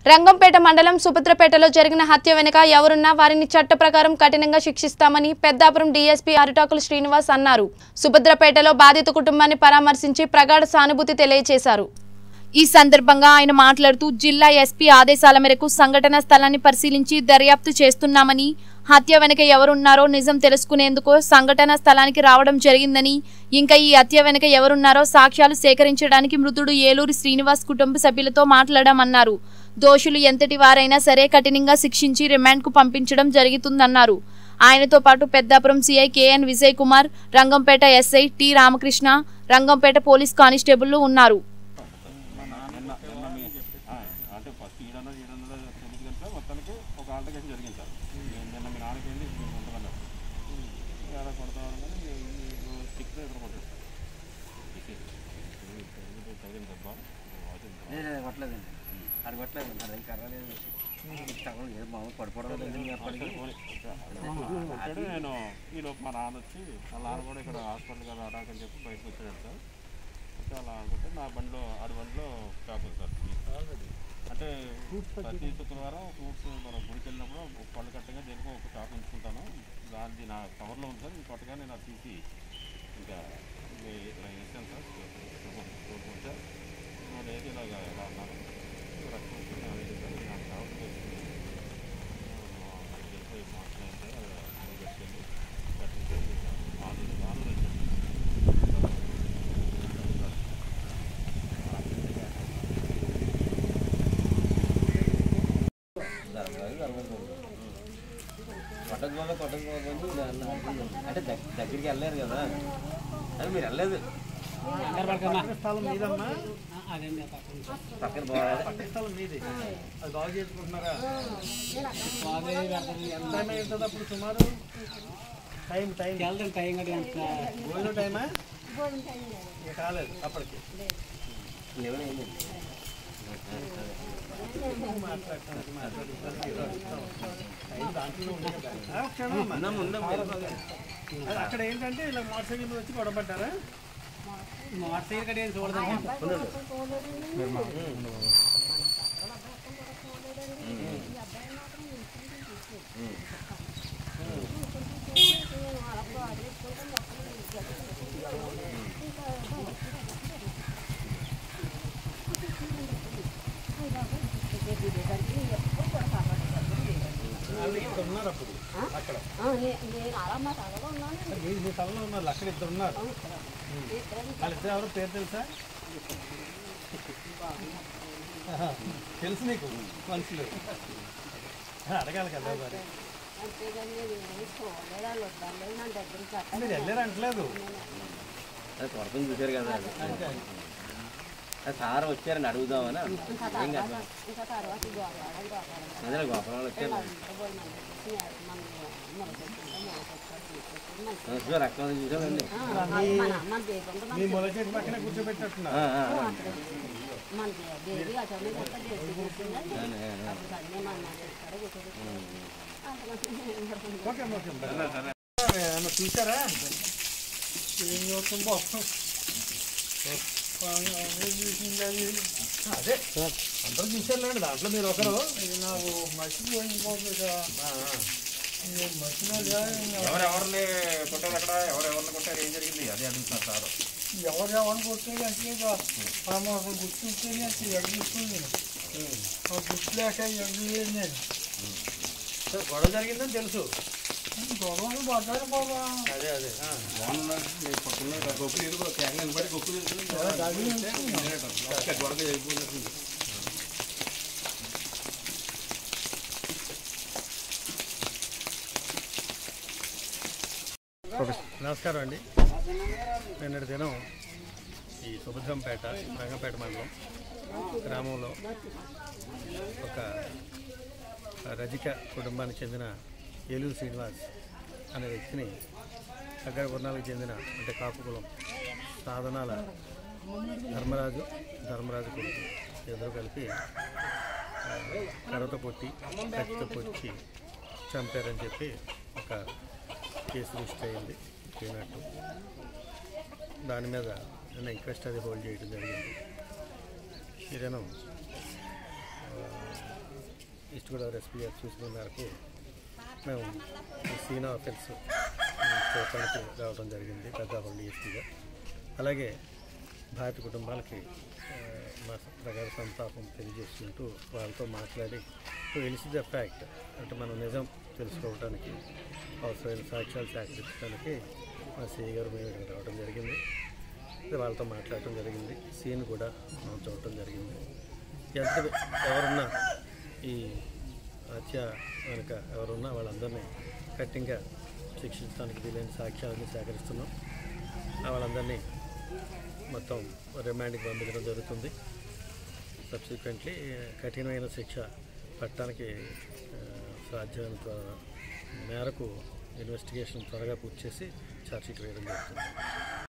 రంగంపేట మండలం సుభద్రపేటలో జరిగిన హత్య వెనుక ఎవరున్నా వారిని చట్ట ప్రకారం కఠినంగా శిక్షిస్తామని పెద్దాపురం డీఎస్పీ అరిటాకుల శ్రీనివాస్ అన్నారు. సుభద్రపేటలో బాధిత కుటుంబాన్ని పరామర్శించి ప్రగాఢ సానుభూతి తెలియజేశారు. ఈ సందర్భంగా ఆయన మాట్లాడుతూ జిల్లా ఎస్పీ ఆదేశాల మేరకు సంఘటన స్థలాన్ని పరిశీలించి దర్యాప్తు చేస్తున్నామని, హత్య వెనుక ఎవరున్నారో నిజం తెలుసుకునేందుకు సంఘటన స్థలానికి రావడం జరిగిందని, ఇంకా ఈ హత్య వెనుక ఎవరున్నారో సాక్ష్యాలు సేకరించడానికి మృతుడు ఏలూరు శ్రీనివాస్ కుటుంబ సభ్యులతో మాట్లాడామన్నారు. దోషులు ఎంతటి వారైనా సరే కఠినంగా శిక్షించి రిమాండ్కు పంపించడం జరుగుతుందన్నారు. ఆయనతో పాటు Peddapuram CI K N Vijay Kumar, Rangampeta SI T Ramakrishna, Rangampeta police constable ఉన్నారు. నేను ఈలోపు మా నాన్న వచ్చి వాళ్ళ నాన్న కూడా ఇక్కడ హాస్పిటల్కి రాడాకని చెప్పి బయటకు వచ్చాడు సార్. అయితే అలా అనుకుంటే నా బండిలో ఆడి బండిలో షాప్ ఉంది సార్. అంటే ప్రతి శుక్రవారం ఫ్రూట్స్ మనం గుడికి వెళ్ళినప్పుడు పళ్ళు కట్టగా దేనికో ఒక షాప్ ఉంచుకుంటాను. దాన్ని నా కవర్లో ఉంది సార్. ఇంకొకటిగా నేను అది తీసి ఇంకా ఇస్తాను సార్. సార్ నేను ఏది ఇలాగ ఎలా అన్నాను రక్తం నాకు కావచ్చు అంటే దగ్గరికి వెళ్ళలేరు కదా అని మీరు వెళ్ళలేదు. పక్కన స్థలం మీది అది బాగు చేసుకుంటున్నారా? ఎంత టైం అవుతుంది అప్పుడు సుమారు? భోజనం టైమా కాలేదు అప్పటికి. అక్కడ ఏంటంటే ఇలా మోటార్ సైకిల్ వచ్చి గొడవపడ్డారా? మోటార్ సైకిల్ కడ ఏం చూడదా? ఇద్దరు ఉన్నారు అప్పుడు అక్కడ మీ తలలో ఉన్నారు, అక్కడ ఇద్దరు ఉన్నారు. వాళ్ళిద్దరు ఎవరో పేరు తెలుసా? తెలుసు నీకు మనుషులు అడగాలి కదా మరి. మీరు వెళ్ళారు అంటలేదు, కొరతను చూశారు కదా. సార్ వచ్చారని అడుగుదామని అదే గోపాలం వచ్చారు. రక్తం చూసామండి. మీ మొల చెట్టు పక్కన కూర్చోబెట్టినట్టున్నారు. చూసారా ఏం చూస్తుందో? అదే అందరూ చూసారులేండి, దాంట్లో మీరు ఒకరు. నాకు మర్చిపోయిపోతుందా? ఎవరెవరిని కొట్టారు అక్కడ, ఎవరెవరిని కొట్టారు, ఏం జరిగింది అదే అడుగుతున్నారు సార్. ఎవరెవరిని కొట్టారు అంటే అసలు గుర్తుంటే ఎడు చూసుకుని నేను గుర్తు లేక ఎడు లేదు. నేను గొడవ జరిగిందని తెలుసు. గొడవలు పడ్డారు బాబా. అదే అదే పక్కన గొప్పలు ఎదుగు క్యాంగ్ పడి గొప్పలు గొడవ అయిపోతుంది. నమస్కారం అండి. నిన్నటి దినం ఈ సుభద్రంపేట రంగంపేట మండలం గ్రామంలో ఒక రజిక కుటుంబానికి చెందిన ఏలూరు శ్రీనివాస్ అనే వ్యక్తిని దగ్గర వర్ణాలకు చెందిన అంటే కాపు కులం సాధనాల ధర్మరాజు కొడుకు ఎదురు కలిపి కర్రతో పొట్టి కత్తితో పొడిచి చంపారని చెప్పి ఒక కేసు రిజిస్టర్ అయింది. అయినట్టు దాని మీద నిన్న ఇంక్వెస్ట్ అది హోల్డ్ చేయడం జరిగింది. ఈ దినం ఈస్ట్ గోదావరి ఎస్పీ గారు సూచన మేరకు మేము ఈ సీన్ ఆఫ్ అఫెన్స్ చూడటానికి రావడం జరిగింది పెద్దాపురం డిఎస్పీగా. అలాగే బాధిత కుటుంబాలకి మా ప్రగాఢ సంతాపం తెలియజేసుకుంటూ వాళ్ళతో మాట్లాడి ఎలిసి ద ఫ్యాక్ట్ అంటే మనం నిజం తెలుసుకోవడానికి అవసరమైన సాక్ష్యాలు సేకరించడానికి మా సిఐ గారు మేము ఇక్కడికి రావడం జరిగింది. వాళ్ళతో మాట్లాడటం జరిగింది. సీన్ కూడా మనం చూడటం జరిగింది. ఎవరున్నా ఈ హత్య వెనుక ఎవరున్నా వాళ్ళందరినీ కఠినంగా శిక్షించడానికి వీలైన సాక్ష్యాలను సేకరిస్తున్నాం. వాళ్ళందరినీ మొత్తం రిమాండ్కి పంపించడం జరుగుతుంది. సబ్సిక్వెంట్లీ కఠినమైన శిక్ష పట్టడానికి సాధ్యమైనంత మేరకు ఇన్వెస్టిగేషన్ త్వరగా పూర్తి చేసి ఛార్జ్షీట్ వేయడం జరుగుతుంది.